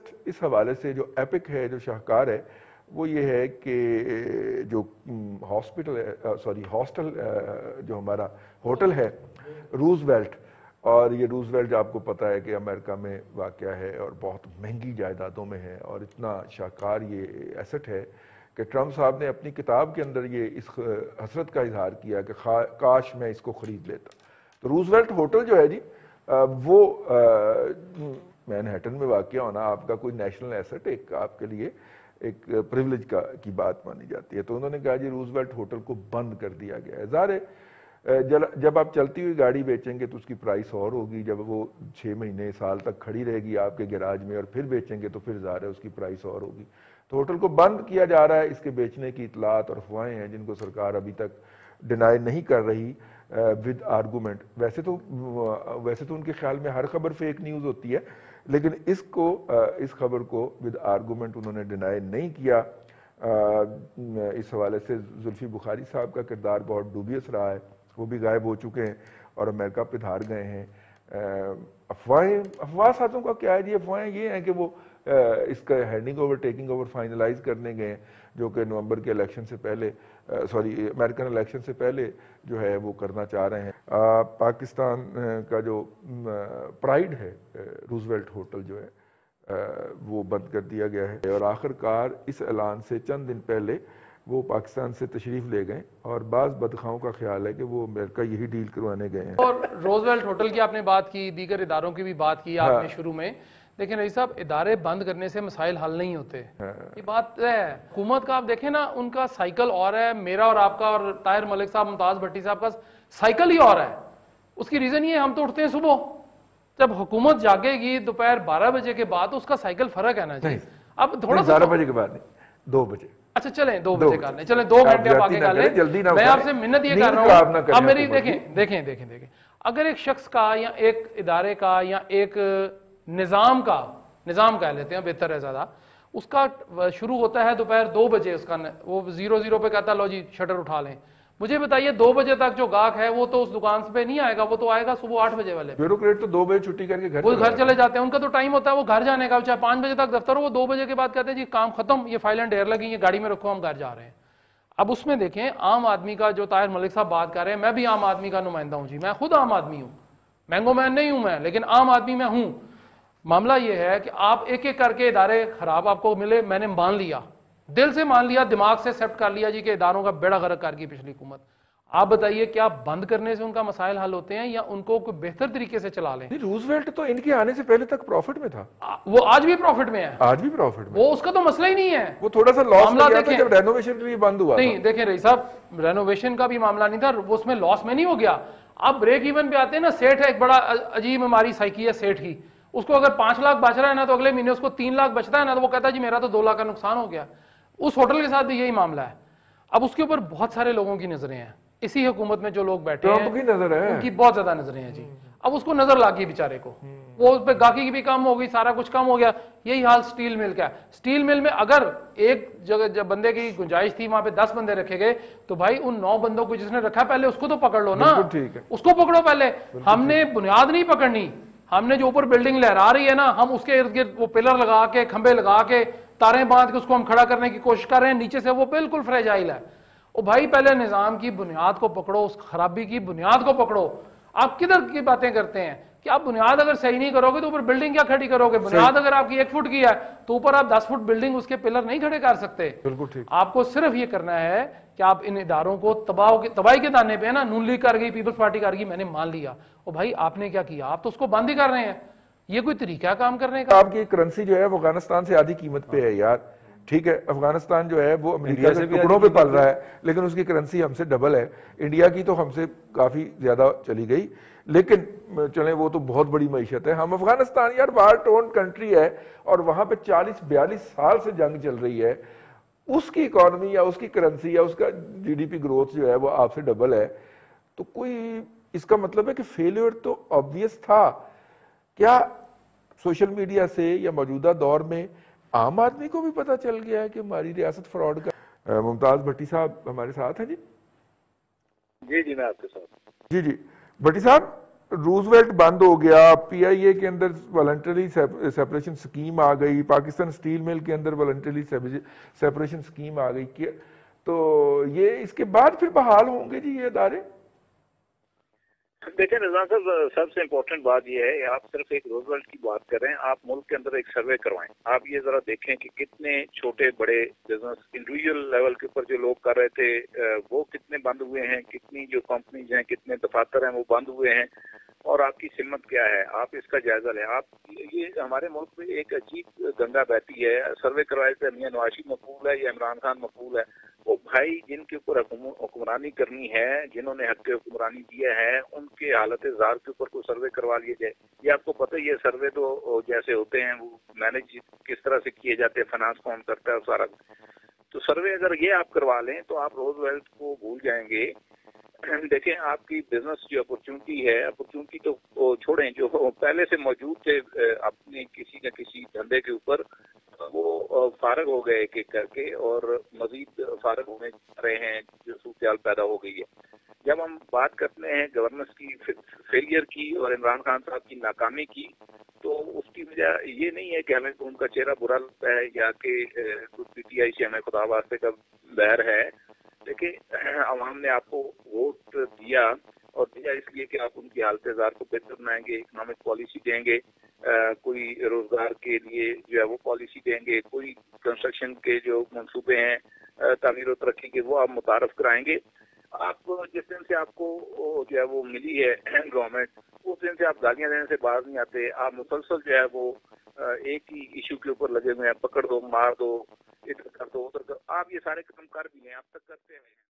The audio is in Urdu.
لیٹسٹ اس حوالے سے جو ایپک ہے، جو شاہکار ہے، وہ یہ ہے کہ جو ہاسٹل جو ہمارا ہوٹل ہے روز ویلٹ، اور یہ روز ویلٹ آپ کو پتہ ہے کہ امریکہ میں واقع ہے اور بہت مہنگی جائیدادوں میں ہے، اور اتنا شاہکار یہ ایسٹ ہے کہ ٹرمپ صاحب نے اپنی کتاب کے اندر یہ اس حسرت کا اظہار کیا کہ کاش میں اس کو خرید لیتا۔ تو روز ویلٹ ہوٹل جو ہے جی وہ مینہٹن میں واقع ہونا آپ کا کوئی نیشنل ایسٹ ایک آپ کے لیے ایک پریولیج کی بات مانی جاتی ہے۔ تو انہوں نے کہا جی روز ویلٹ ہوٹل کو بند کر دیا گیا ہے۔ ظاہر ہے جب آپ چلتی ہوئی گاڑی بیچیں گے تو اس کی پرائس اور ہوگی، جب وہ 6 مہینے سال تک کھڑی رہے گی آپ کے گیراج میں اور پھر بیچیں گے تو پھر ظاہر ہے اس کی پرائس اور ہوگی۔ تو ہوٹل کو بند کیا جا رہا ہے، اس کے بیچنے کی اطلاعات اور افواہیں ہیں جن کو سرکار ابھی تک ڈینائی نہیں کر رہی ود آرگومنٹ۔ ویسے تو ان کے خیال میں ہر خبر فیک نیوز ہوتی ہے، لیکن اس خبر کو ود آرگومنٹ انہوں نے ڈینائی نہیں کیا۔ اس حوالے سے زلفی بخاری صاحب کا کردار بہت ڈوبیس رہا ہے، وہ بھی غائب ہو چکے ہیں اور امریکہ پدھار گئے ہیں۔ افواہ سازوں کا کیا ہے جی؟ افواہیں یہ ہیں کہ وہ اس کا handing over taking over finalize کرنے گئے ہیں، جو کہ نومبر کے الیکشن سے پہلے امریکن الیکشن سے پہلے جو ہے وہ کرنا چاہ رہے ہیں۔ پاکستان کا جو پرائیڈ ہے روزویلٹ ہوٹل جو ہے وہ بند کر دیا گیا ہے، اور آخر کار اس اعلان سے چند دن پہلے وہ پاکستان سے تشریف لے گئے، اور بعض بدخواہوں کا خیال ہے کہ وہ امریکہ یہی ڈیل کروانے گئے ہیں۔ اور روزویلٹ ہوٹل کی آپ نے بات کی، دیگر اداروں کی بھی بات کی آپ نے شروع میں، لیکن رئیس صاحب ادارے بند کرنے سے مسائل حل نہیں ہوتے، یہ بات ہے۔ حکومت کا آپ دیکھیں نا، ان کا سائیکل اور ہے، میرا اور آپ کا اور طاہر ملک صاحب ممتاز بھٹی صاحب کا سائیکل ہی اور ہے۔ اس کی ریزن یہ ہے ہم تو اٹھتے ہیں صبح، جب حکومت جاگے گی دوپہر 12 بجے کے بعد اس کا سائیکل فرق ہے نا جی۔ اب تھوڑا سا 12 بجے کے بعد نہیں، 2 بجے۔ اچھا چلیں 2 بجے کر لیں، چلیں 2 گھنٹے آپ آگے کر لیں۔ میں آپ سے منت یہ کر رہا ہوں، اب میری دیکھیں اگر ایک شخص کا یا ایک ادارے کا یا ایک نظام کہہ لیتے ہیں بہتر ہے زیادہ، اس کا شروع ہوتا ہے دوپہر 2 بجے، اس کا وہ 0 پہ کہتا ہے لو جی شٹر اٹھا لیں، مجھے بتائیے 2 بجے تک جو گاہک ہے وہ تو اس دکان پہ نہیں آئے گا، وہ تو آئے گا صبح 8 بجے والے۔ بیوروکریٹ تو 2 بجے چھٹی کر کے وہ گھر چلے جاتے ہیں، ان کا تو ٹائم ہوتا ہے وہ گھر جانے کا، چاہے 5 بجے تک دفتر ہو، وہ 2 بجے کے بعد کہتے ہیں جی کام ختم، یہ فائل اینڈ ڈیر لگی، یہ گاڑی میں رکھو ہم گھر جا رہے ہیں۔ اب اس میں دیکھیں عام آدمی کا، جو طاہر ملک صاحب بات کر رہے ہیں، میں بھی عام آدمی کا نمائندہ ہوں جی، میں خود عام آدمی ہوں، مینگو مین نہیں ہوں میں، لیکن عام آدمی میں ہوں۔ معاملہ یہ ہے کہ آپ ایک ایک کر کے ادارے خراب آپ کو ملے، میں نے مان لیا، دل سے مان لیا، دماغ سے ایکسپٹ کر لیا جی کہ اداروں کا بیڑا غرق کر گئی پچھلی حکومت۔ آپ بتائیے کیا بند کرنے سے ان کا مسائل حل ہوتے ہیں یا ان کو کوئی بہتر طریقے سے چلا لیں؟ روزویلٹ تو ان کے آنے سے پہلے تک پروفٹ میں تھا، وہ آج بھی پروفٹ میں ہے، آج بھی پروفٹ میں، وہ اس کا تو مسئلہ ہی نہیں ہے، وہ تھوڑا سا لاس میں گیا تھا جب رینوویشن کے لیے بند ہوا۔ نہیں دیکھیں رئیس صاحب، رینوویشن کا بھی معاملہ نہیں تھا، وہ اس میں لاس میں نہیں ہو گیا۔ اب بریک ایون پہ آتے ہیں نا، سیٹ ہے ایک بڑا عجیب ہماری سائیکی ہے سیٹ کی، اس کو اگر 5 لاکھ بچ رہا ہے نا تو اگلے مہینے اس کو 3 لاکھ بچتا ہے نا تو وہ کہتا ہے جی میرا تو 2 لاکھ کا نقصان ہو گیا۔ اس ہوٹل کے ساتھ بھی یہی معاملہ ہے۔ اب اس کے اوپر بہت سارے لوگوں کی نظریں ہیں، اسی حکومت میں جو لوگ بیٹھے ہیں کی نظر ہے، ان کی بہت زیادہ نظریں ہیں جی۔ اب اس کو نظر لگ گئی بیچارے کو، وہ اس پہ گاہکی کی بھی کم ہو گئی، سارا کچھ کم ہو گیا۔ یہی حال سٹیل مل کا ہے۔ سٹیل مل میں اگر ایک جگہ جب بندے کی گنجائش تھی وہاں پہ 10 بندے رکھے گئے تو بھائی ان 9 بندوں کو جس نے رکھا پہلے اس کو تو پکڑ لو نا، اس کو پکڑو پہلے۔ ہم نے بنیاد نہیں پکڑنی، ہم نے جو اوپر بلڈنگ لہرا رہی ہے نا، ہم اس کے ارد گرد وہ پلر لگا کے کھمبے لگا کے تاریں باندھ کے اس کو ہم کھڑا کرنے کی کوشش کر رہے ہیں، نیچے سے وہ بالکل فریجائل ہے۔ او بھائی پہلے نظام کی بنیاد کو پکڑو، اس خرابی کی بنیاد کو پکڑو۔ آپ کدھر کی باتیں کرتے ہیں کہ آپ بنیاد اگر صحیح نہیں کرو گے تو اوپر بلڈنگ کیا کھڑی کرو گے؟ بنیاد اگر آپ کی 1 فٹ کی ہے تو اوپر آپ 10 فٹ بلڈنگ اس کے پلر نہیں کھڑے کر سکتے۔ آپ کو صرف یہ کرنا ہے کہ آپ ان اداروں کو تباہی کے دانے پہ نا، نون لیگ کر گئی، پیپلز پارٹی کر گئی، میں نے مان لیا، او بھائی آپ نے کیا کیا؟ آپ تو اس کو بند ہی کر رہے ہیں، یہ کوئی طریقہ کام کرنے کا؟ آپ کی کرنسی جو ہے وہ افغانستان سے آدھی قیمت پہ ہے یار، ٹھیک ہے، افغانستان جو ہے وہ امریکہ کے ٹکڑوں پہ پل رہا ہے لیکن اس کی کرنسی ہم سے ڈبل ہے، انڈیا کی تو ہم سے کافی زیادہ چلی گئی، لیکن چلیں وہ تو بہت بڑی معیشت ہے۔ ہم افغانستان یار وار ٹون کنٹری ہے اور وہاں پہ 40-42 سال سے جنگ چل رہی ہے، اس کی اکانومی یا اس کی کرنسی یا اس کا جی ڈی پی گروتھ جو ہے وہ آپ سے ڈبل ہے، تو کوئی اس کا مطلب ہے کہ فیلیور تو آبویس تھا۔ کیا سوشل میڈیا سے یا موجودہ دور میں عام آدمی کو بھی پتہ چل گیا ہے کہ ہماری ریاست فراڈ کا؟ ممتاز بھٹی صاحب ہمارے ساتھ ہیں جی؟ جی میں آپ کے ساتھ۔ جی بھٹی صاحب रूजवेल्ट बंद हो गया, पीआईए के अंदर वॉलंटरी सेपरेशन स्कीम आ गई, पाकिस्तान स्टील मिल के अंदर वॉलंटरी सेपरेशन स्कीम आ गई, तो ये इसके बाद फिर बहाल होंगे जी ये अदारे? देखें रिजवान साहब, सबसे इम्पोर्टेंट बात यह है, आप सिर्फ एक रोजवेल्ट की बात कर रहे हैं, आप मुल्क के अंदर एक सर्वे करवाएं। आप ये जरा देखें कि कितने छोटे बड़े बिजनेस इंडिविजुअल लेवल के ऊपर जो लोग कर रहे थे वो कितने बंद हुए हैं, कितनी जो कंपनीज हैं, कितने दफातर हैं वो बंद हुए हैं, और आपकी सिमत क्या है, आप इसका जायजा लें। आप ये हमारे मुल्क में एक अजीब गंगा बहती है, सर्वे करवाए थे मियां नवाज मकबूल है या इमरान खान मकबूल है, वो भाई जिनके ऊपर हुक्मरानी करनी है, जिन्होंने हक हुक्मरानी दिया है, उनके हालत जार के ऊपर कोई सर्वे करवा लिया जाए। ये आपको पता ही है, सर्वे तो जैसे होते हैं वो मैनेज किस तरह से किए जाते हैं, फाइनेंस कौन करता है सारा, तो सर्वे अगर ये आप करवा लें तो आप रोजवेल्ट को भूल जाएंगे। देखें आपकी बिजनेस जो अपॉर्चुनिटी है, अपॉर्चुनिटी तो छोड़ें, जो पहले से मौजूद थे अपने किसी न किसी धंधे के ऊपर, वो फारग हो गए एक एक करके और मजीद फारग होने जा रहे हैं, जो सूरत पैदा हो गई है। जब हम बात करते हैं गवर्नेंस की फेलियर की और इमरान खान साहब की नाकामी की, तो उसकी वजह ये नहीं है कि हमें तो उनका चेहरा बुरा लगता है या कि कुछ पीटीआई से हमें खुदा वास्ते का बैर है। देखिए अवाम ने आपको वोट दिया, और दिया इसलिए कि आप उनकी हालत जार को बेहतर बनाएंगे, इकोनॉमिक पॉलिसी देंगे, कोई रोजगार के लिए जो है वो पॉलिसी देंगे, कोई कंस्ट्रक्शन के जो मंसूबे हैं तामीर तरक्की के वो आप मुतारफ कराएंगे। आप जिस दिन से आपको जो है वो मिली है गवर्नमेंट, उस दिन से आप गालियां देने से बाहर नहीं आते। आप मुसलसल जो है वो एक ही इशू के ऊपर लगे हुए हैं, पकड़ दो, मार दो, इधर कर दो, उधर कर, आप ये सारे काम कर भी हैं, अब तक करते हैं।